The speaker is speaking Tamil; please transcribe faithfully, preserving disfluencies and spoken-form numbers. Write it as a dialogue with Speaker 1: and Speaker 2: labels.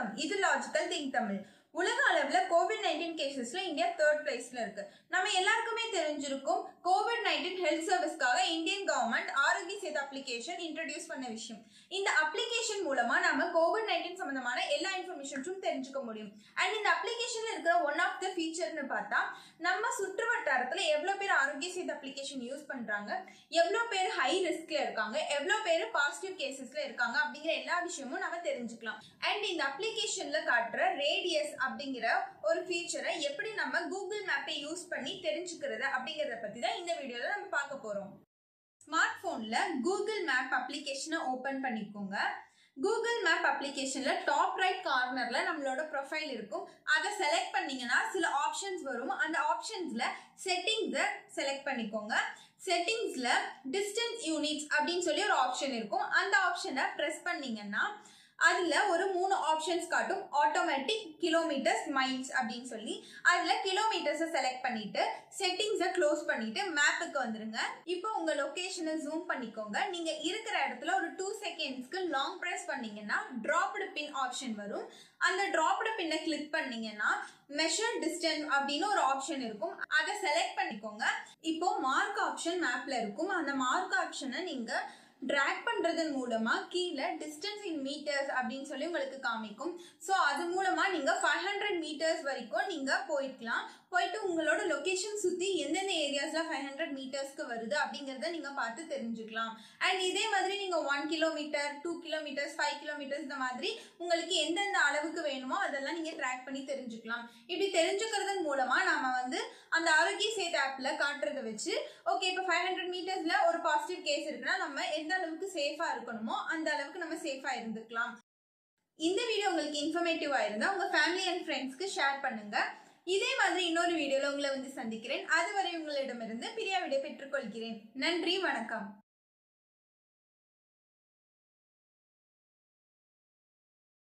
Speaker 1: வணக்கம், இது லாஜிக்கல் திங்க் தமிழ். உலக அளவுல கோவிட் நைன்டீன் கேசஸ்ல இந்தியா தேர்ட் பிளேஸ்ல இருக்கு. நம்ம எல்லாருக்குமே தெரிஞ்சிருக்கும் கோவிட் நைன்டீன் ஹெல்த் சர்வீஸ்க்காக Indian government Aarogya Setu application introduce பண்ண விஷயம். இந்த அப்ளிகேஷன் மூலமா நம்ம கோவிட் நைன்டீன் சம்பந்தமான எல்லா இன்ஃபர்மேஷன்ஸும் தெரிஞ்சுக்க முடியும். அண்ட் இந்த அப்ளிகேஷன்ல இருக்கிற ஒன் ஆஃப் த ஃபீச்சர்னு பார்த்தா, நம்ம சுற்று வட்டாரத்துல எவ்வளவு பேர் ஆரோக்கிய சேது அப்ளிகேஷன் யூஸ் பண்றாங்க, எவ்வளவு பேர் ஹை ரிஸ்க்ல இருக்காங்க, எவ்வளவு பேர் பாசிட்டிவ் கேசஸ்ல இருக்காங்க அப்படிங்கிற எல்லா விஷயமும் நம்ம தெரிஞ்சுக்கலாம். அண்ட் இந்த அப்ளிகேஷன்ல காட்டுற ரேடியஸ் அப்படிங்கிற ஒரு ஃபீச்சரை எப்படி நம்ம கூகுள் மேப்பை யூஸ் பண்ணி தெரிஞ்சுக்கிறது அப்படிங்கறத பத்தி தான் இந்த வீடியோல நம்ம பார்க்க போறோம். ஸ்மார்ட் போன்ல கூகுள் மேப் அப்ளிகேஷனை ஓபன் பண்ணிக்கோங்க. கூகுள் மேப் அப்ளிகேஷன்ல டாப் ரைட் கார்னர்ல நம்மளோட ப்ரொஃபைல் இருக்கும். அதை செலக்ட் பண்ணீங்கன்னா சில ஆப்ஷன்ஸ் வரும். அந்த ஆப்ஷன்ஸ்ல செட்டிங்ஸை செலக்ட் பண்ணிக்கோங்க. செட்டிங்ஸ்ல டிஸ்டன்ஸ் யூனிட்ஸ் அப்படின்னு சொல்லி ஒரு ஆப்ஷன் இருக்கும். அந்த ஆப்ஷனை பிரஸ் பண்ணீங்கன்னா அதுல ஒரு மூணு ஆப்ஷன்ஸ் காட்டும். ஆட்டோமேட்டிக், கிலோமீட்டர்ஸ், மைல்ஸ் அப்படின்னு சொல்லி அதுல கிலோமீட்டர்ஸை செலக்ட் பண்ணிட்டு செட்டிங்ஸை க்ளோஸ் பண்ணிட்டு மேப்புக்கு வந்துருங்க. இப்போ உங்க லொகேஷனை ஜூம் பண்ணிக்கோங்க. நீங்க இருக்கிற இடத்துல ஒரு டூ செகண்ட்ஸ்க்கு லாங் பிரஸ் பண்ணீங்கன்னா டிராப்டு பின் ஆப்ஷன் வரும். அந்த டிராப்டு பின்னை கிளிக் பண்ணீங்கன்னா மெஷர் டிஸ்டன்ஸ் அப்படின்னு ஒரு ஆப்ஷன் இருக்கும். அதை செலக்ட் பண்ணிக்கோங்க. இப்போ மார்க் ஆப்ஷன் மேப்ல இருக்கும். அந்த மார்க் ஆப்ஷனை நீங்க டிராக் பண்றதன் மூலமா கீழே டிஸ்டன்ஸ் இன் மீட்டர்ஸ் அப்படின்னு சொல்லி உங்களுக்கு காமிக்கும். ஸோ அது மூலமா நீங்க ஃபைவ் ஹண்ட்ரட் மீட்டர்ஸ் வரைக்கும் நீங்க போயிக்கலாம். போயிட்டு உங்களோட லொகேஷன் சுத்தி எந்தெந்த ஏரியாஸ்ல ஃபைவ் ஹண்ட்ரட் மீட்டர்ஸ்க்கு வருது அப்படிங்கறத நீங்க பார்த்து தெரிஞ்சுக்கலாம். அண்ட் இதே மாதிரி நீங்க one kilometre, two kilometres, five kilometres இந்த மாதிரி உங்களுக்கு எந்தெந்த அளவுக்கு வேணுமோ அதெல்லாம் நீங்க ட்ராக் பண்ணி தெரிஞ்சுக்கலாம். இப்படி தெரிஞ்சுக்கிறதன் மூலமா நாம வந்து அந்த ஆரோக்கிய சேது ஆப்ல காட்டுறத வச்சு ஓகே இப்போ ஃபைவ் ஹண்ட்ரட் மீட்டர்ஸ்ல ஒரு பாசிட்டிவ் கேஸ் இருக்குன்னா நம்ம எந்த அளவுக்கு சேஃபா இருக்கணுமோ அந்த அளவுக்கு நம்ம சேஃபா இருந்துக்கலாம். இந்த வீடியோ உங்களுக்கு இன்ஃபர்மேட்டிவா இருந்தா உங்க ஃபேமிலி அண்ட் ஃப்ரெண்ட்ஸ்க்கு ஷேர் பண்ணுங்க. இதே மாதிரி இன்னொரு வீடியோல உங்களை வந்து சந்திக்கிறேன். அதுவரை உங்களிடமிருந்து பிரியா விடை பெற்றுக் கொள்கிறேன். நன்றி, வணக்கம்.